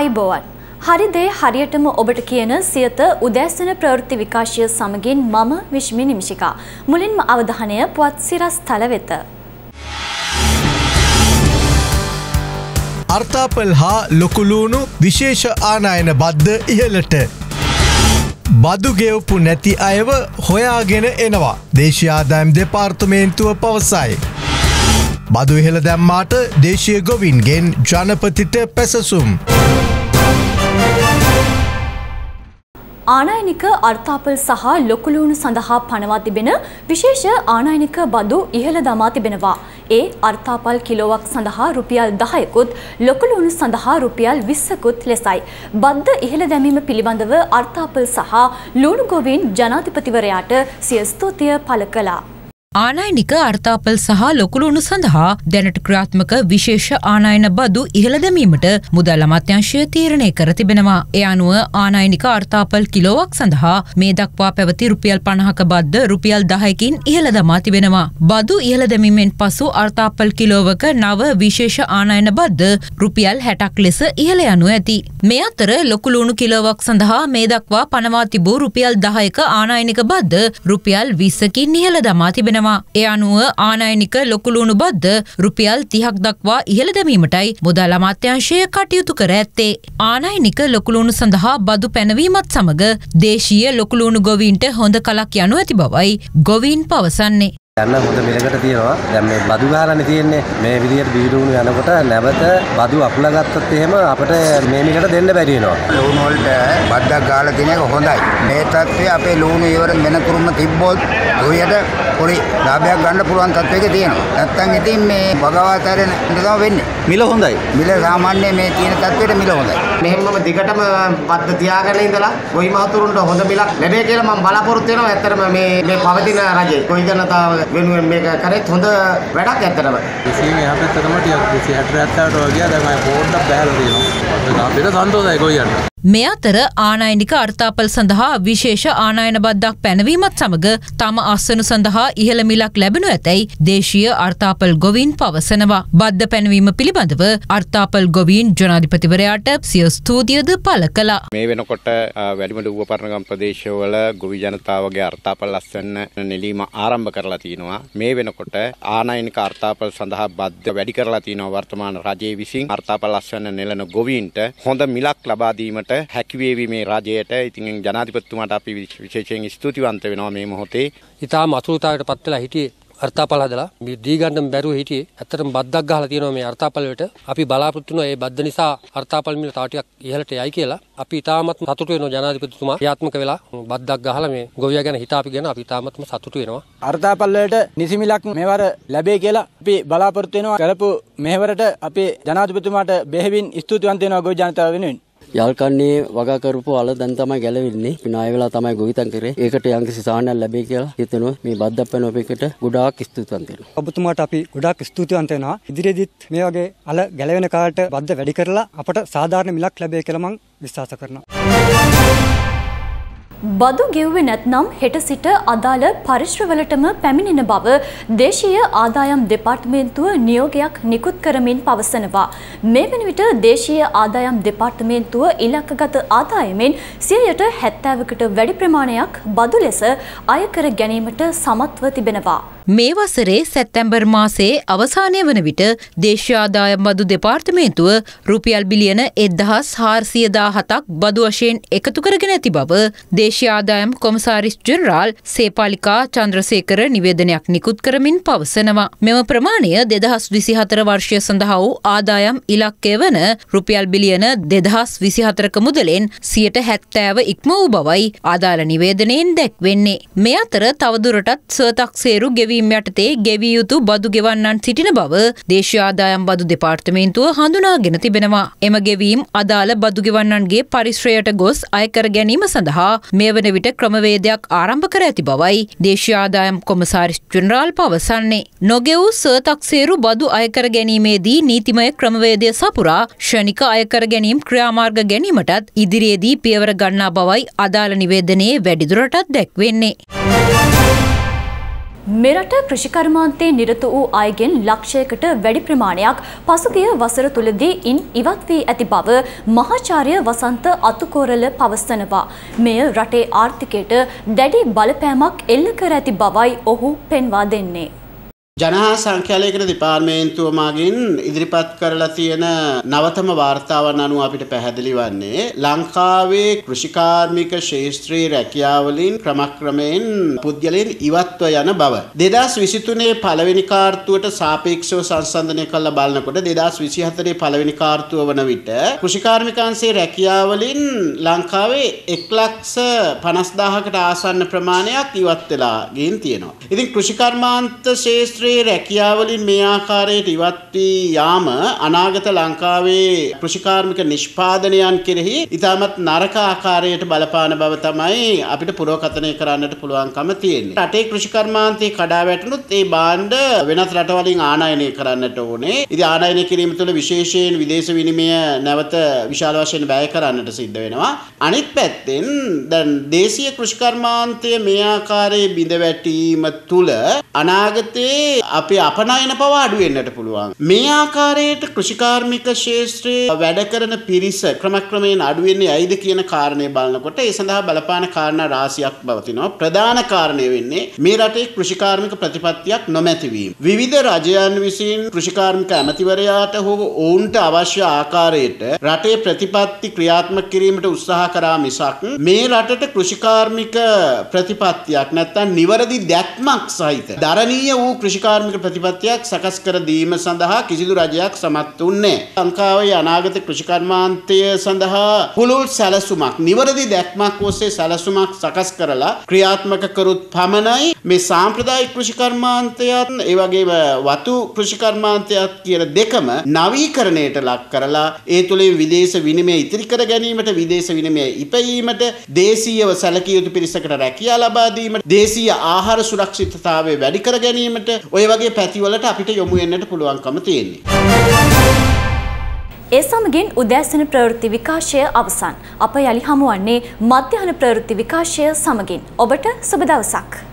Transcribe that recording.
ආයුබෝවන්. හරි දේ හරියටම ඔබට කියන සියත උදෑසන ප්‍රවෘත්ති විකාශය සමගින් මම විශ්මි නිමිෂිකා. මුලින්ම අවධානය පුවත් සිරස් තල වෙත. අර්තාපල් හා ලොකුලූණු විශේෂ ආනයන බද්ධ ඉහළට. බදු ගෙවපු නැති අයව හොයාගෙන එනවා. දේශීය ආදායම් දෙපාර්තමේන්තුව පවසයි. බදු ඉහළ දැම්මාට දේශීය ගොවින්ගෙන් ජනපතිට පැසසුම්. ආනයනික අර්තාපල් සහ ලොකුලූණු සඳහා පනවා තිබෙන විශේෂ ආනයනික බදු ඉහළ දමා තිබෙනවා. ඒ අර්තාපල් කිලෝවක් සඳහා රුපියල් 10කුත් ලොකුලූණු සඳහා රුපියල් 20කුත් ලෙසයි. බද්ද ඉහළ දැමීම පිළිබඳව අර්තාපල් සහ ලූණු ගොවීන් ජනාධිපතිවරයාට සිය ස්තුතිය පළ කළා. ආනයනික අර්තාපල් සහ ලොකුලූණු සඳහා දැනට ක්‍රියාත්මක විශේෂ ආනයන බදු ඉහළ දැමීමට මුදල් අමාත්‍යාංශය තීරණය කර තිබෙනවා. ඒ අනුව ආනයනික අර්තාපල් කිලෝවක් සඳහා මේ දක්වා පැවති රුපියල් 50ක බද්ද රුපියල් 10කින් ඉහළ දමා තිබෙනවා. බදු ඉහළ දැමීමෙන් පසු අර්තාපල් කිලෝවක නව විශේෂ ආනයන බද්ද රුපියල් 60ක් ලෙස ඉහළ යනු ඇති. මේ අතර ලොකුලූණු කිලෝවක් සඳහා මේ දක්වා පනවා තිබූ රුපියල් 10ක ආනයනික බද්ද රුපියල් 20කින් ඉහළ දමා තිබෙනවා. ඒ අනුව ආනයනික ලොකුලූණු බද්ද රුපියල් 30ක් දක්වා ඉහළ දැමීමටයි මුදල් අමාත්‍යාංශය කටයුතු කර ඇත්තේ. ආනයනික ලොකුලූණු සඳහා බදු පැනවීමත් සමග දේශීය ලොකුලූණු ගොවීන්ට හොඳ කලක් යනු ඇති බවයි ගොවීන් පවසන්නේ. යන්න හොඳ මිලකට තියෙනවා. දැන් මේ බදු ගහලානේ තියෙන්නේ. මේ විදියට බීඩුණු යනකොට නැවත බදු අකුලා ගත්තොත් එහෙම අපිට මේ මිලකට දෙන්න බැරි වෙනවා. ලූණු වලට බද්දක් ගහලා තියෙන එක හොඳයි. මේ තත්ත්වය අපේ ලූණු ඉවර වෙනතුරුම තිබ්බොත් ඔයයට පොඩි ලාභයක් ගන්න පුළුවන් තත්ත්වයක තියෙනවා. නැත්තම් ඉතින් මේ භගවතරෙන් තමයි වෙන්නේ. මිල හොඳයි. මිල සාමාන්‍ය මේ තියෙන තත්ත්වයට මිල හොඳයි. මෙහෙමම දිගටම බද්ද තියාගෙන ඉඳලා ගොවි මහතුරුන්ට හොඳ මිලක් ලැබෙයි කියලා මම බලාපොරොත්තු වෙනවා. ඇත්තටම මේ පවතින රජේ කොයි ජනතාව වෙනුවෙන් මේක කරේත් හොඳ වැඩක් ඇත්තටම. ඉතින් එහා පැත්තටම ටිකක් 60 වගේ දැන් මම පොඩ්ඩක් බහැලා තියෙනවා. අපිට සන්තෝෂයි ගොයියන්ට. මේ අතර ආනයනික අර්තාපල් සඳහා විශේෂ ආනයන බද්දක් පැනවීමත් සමග තම අස්වනු සඳහා ඉහළ මිලක් ලැබෙනු ඇතැයි දේශීය අර්තාපල් ගොවීන් පවසනවා. බද්ද පැනවීම පිළිබඳව අර්තාපල් ගොවීන් ජනාධිපතිවරයාට සිය ස්තුතියද පළ කළා. මේ වෙනකොට වැඩිමඩ ඌවපරණගම් ප්‍රදේශවල ගොවි ජනතාවගේ අර්තාපල් අස්වැන්න නෙලීම ආරම්භ කරලා තිනවා. මේ වෙනකොට ආනයනික අර්තාපල් සඳහා බද්ද වැඩි කරලා තිනවා. වර්තමාන රජයේ විසින් අර්තාපල් අස්වැන්න නෙලන ගොවීන්ට හොඳ මිලක් ලබා දීමට හැකිවේවි මේ රජයට. ඉතින් ජනාධිපතිතුමාට අපි විශේෂයෙන් ස්තුතිවන්ත වෙනවා මේ මොහොතේ. ඉතාම අතුරුතාවයට පත් වෙලා හිටියේ අර්තාපල් හදලා මේ දී ගන්න බැරුව හිටියේ. ඇත්තටම බද්දක් ගහලා තියෙනවා මේ අර්තාපල් වලට. අපි බලාපොරොත්තු වෙනවා මේ බද්ද නිසා අර්තාපල් මිල තව ටිකක් ඉහළට යයි කියලා. අපි ඉතාමත් සතුටු වෙනවා ජනාධිපතිතුමා ක්‍රියාත්මක වෙලා බද්දක් ගහලා මේ ගොවියා ගැන හිතාපිගෙන අපි ඉතාමත්ම සතුටු වෙනවා. අර්තාපල් වලට නිසි මිලක් මෙවර ලැබේ කියලා අපි බලාපොරොත්තු වෙනවා. කරපු මෙහෙවරට අපි ජනාධිපතිතුමාට බෙහෙවින් ස්තුතිවන්ත වෙනවා ගොවි ජනතාව වෙනුවෙන්. යල්කන්නේ වගා කරපු අල දැන් තමයි ගැලවෙන්නේ. ණය වෙලා තමයි ගොවිතැන් කරේ. ඒකට යම්කිසි සාහනයක් ලැබෙයි කියලා හිතනවා. මේ බද්දක් පැනවපු එකට ගොඩාක් ස්තුතිවන්ත වෙනවා. ඔබතුමාට අපි ගොඩාක් ස්තුතිවන්ත වෙනවා. ඉදිරියේදීත් මේ වගේ අල ගැලවෙන කාලට බද්ද වැඩි කරලා අපට සාධාරණ මිලක් ලැබෙයි කියලා මම විශ්වාස කරනවා. බදු ගෙව්වේ නැත්නම් හෙට සිට අදාළ පරිශ්‍රවලටම පැමිණෙන බව දේශීය ආදායම් දෙපාර්තමේන්තුව නියෝගයක් නිකුත් කරමින් පවසනවා. මේ වන විට දේශීය ආදායම් දෙපාර්තමේන්තුව ඉලක්කගත ආදායමෙන් 70%කට වැඩි ප්‍රමාණයක් බදු ලෙස අය කර ගැනීමට සමත්ව තිබෙනවා. මේ වසරේ සැප්තැම්බර් මාසයේ අවසානය වන විට දේශීය ආදායම් බදු දෙපාර්තමේන්තුව රුපියල් බිලියන 1417ක් බදු වශයෙන් එකතු කරගෙන ඇති බව දේශීය ආදායම් කොමසාරිස් ජෙනරාල් සේපාලිකා චන්ද්‍රසේකර නිවේදනයක් නිකුත් කරමින් පවසනවා. මෙම ප්‍රමාණය 2024 වර්ෂය සඳහා වූ ආදායම් ඉලක්කය වන රුපියල් බිලියන 2024ක මුදලෙන් 70% ඉක්ම වූ බවයි ආදාළ නිවේදනයෙන් දැක්වෙන්නේ. මේ අතර තවදුරටත් ස්වතක්සේරු යටතේ ගෙවිය යුතු බදු ගෙවන්නන් සිටින බව දේශීය ආදායම් බදු දෙපාර්තමේන්තුව හඳුනාගෙන තිබෙනවා. එම ගෙවීම් අදාළ බදු ගෙවන්නන්ගේ පරිශ්‍රයට ගොස් අයකර ගැනීම සඳහා මේ වන විට ක්‍රමවේදයක් ආරම්භ කර ඇති බවයි දේශීය ආදායම් කොමසාරිස් ජෙනරාල් පවසන්නේ. නොගෙවූ සතක්සේරු බදු අයකර ගැනීමේදී නීතිමය ක්‍රමවේදය සපුරා ක්ෂණික අයකර ගැනීම් ක්‍රියාමාර්ග ගැනීමටත් ඉදිරියේදී පියවර ගන්නා බවයි අදාළ නිවේදනයේ වැඩිදුරටත් දැක්වෙන්නේ. මෙරට කෘෂිකර්මාන්තයේ නිරත වූ අයගෙන් ලක්ෂයකට වැඩි ප්‍රමාණයක් පසුගිය වසර තුලදී ඉන් ඉවත් වී ඇති බව මහාචාර්ය වසන්ත අතුකෝරල පවසනවා. මෙය රටේ ආර්ථිකයට දැඩි බලපෑමක් එල්ල කර ඇති බවයි ඔහු පෙන්වා දෙන්නේ. ජනහා සංඛ්‍යාලයකට දෙපාර්තමේන්තුව මගින් ඉදිරිපත් කරලා තියෙන නවතම වාර්තාවන් අනුව අපිට පැහැදිලි වන්නේ ලංකාවේ කෘෂිකාර්මික ශාස්ත්‍රීය රැකියාවලින් ක්‍රමක්‍රමයෙන් පුද්ගලයන් ඉවත්ව යන බව 2023 පළවෙනි කාර්තුවට සාපේක්ෂව සංසන්දනය කරලා බලනකොට 2024 පළවෙනි කාර්තුව වන විට කෘෂිකාර්මිකයන්ගේ රැකියාවලින් ලංකාවේ 1,50,000කට ආසන්න ප්‍රමාණයක් ඉවත් වෙලා ගින් තියෙනවා. ඉතින් කෘෂිකර්මාන්ත ශාස්ත්‍රීය රැකියාවලින් මේ ආකාරයට ඉවත් වී යාම අනාගත ලංකාවේ කෘෂිකාර්මික නිෂ්පාදනයන් කෙරෙහි ඉතාමත් නරක ආකාරයට බලපාන බව තමයි අපිට පුරෝකථනය කරන්නට පුළුවන්කම තියෙන්නේ. රටේ කෘෂිකර්මාන්තයේ කඩා වැටුණොත් ඒ භාණ්ඩ වෙනත් රටවලින් ආනයනය කරන්නට ඕනේ. ඉතින් ආනයනය කිරීම තුළ විශේෂයෙන් විදේශ විනිමය නැවත විශාල වශයෙන් වැය කරන්නට සිද්ධ වෙනවා. අනිත් පැත්තෙන් දැන් දේශීය කෘෂිකර්මාන්තය මේ ආකාරයේ බිඳ වැටීම තුළ අනාගතයේ අපි අපනයන පව අඩු වෙන්නට පුළුවන්. මේ ආකාරයට කෘෂිකාර්මික ශාස්ත්‍රයේ වැඩ කරන පිරිස ක්‍රමක්‍රමයෙන් අඩු වෙන්නේ ඇයිද කියන කාරණේ බලනකොට ඒ සඳහා බලපාන කාරණා රාශියක් පවතිනවා. ප්‍රධාන කාරණය වෙන්නේ මේ රටේ කෘෂිකාර්මික ප්‍රතිපත්තියක් නොමැති වීම. විවිධ රජයන් විසින් කෘෂිකාර්මික ඇමතිවරයාට හෝ ඔවුන්ට අවශ්‍ය ආකාරයට රටේ ප්‍රතිපත්ති ක්‍රියාත්මක කිරීමට උත්සාහ කරා මිසක් මේ රටට කෘෂිකාර්මික ප්‍රතිපත්තියක් නැත්නම් නිවැරදි දැක්මක් සහිත දරණීය වූ කෘෂිකාර්මික ප්‍රතිපත්තියක් සකස් කර දීම සඳහා කිසිදු රජයක් සමත් වුණේ නැහැ. ලංකාවේ අනාගත කෘෂිකර්මාන්තය සඳහා පුළුල් සැලසුමක් නිවැරදි දැක්මක් ඔස්සේ සැලසුමක් සකස් කරලා ක්‍රියාත්මක කරුත් පමණයි මේ සාම්ප්‍රදායික කෘෂිකර්මාන්තයත් ඒ වගේම වතු කෘෂිකර්මාන්තයත් කියන දෙකම නවීකරණයට ලක් කරලා ඒ තුළින් විදේශ විනිමය ඉතිරි කර ගැනීමට විදේශ විනිමය ඉපැයීමට දේශීයව සැලකිය යුතු පිරිසකට රැකියාව ලබා දීමට දේශීය ආහාර සුරක්ෂිතතාවය වැඩි කර ගැනීමට ඔය වගේ පැතිවලට අපිට යොමු වෙන්නට පුළුවන්කම තියෙන්නේ. ඒ සමගින් උදෑසන ප්‍රවෘත්ති විකාශය අවසන්. අප යලි හමුවන්නේ මධ්‍යහන ප්‍රවෘත්ති විකාශය සමගින්. ඔබට සුබ දවසක්.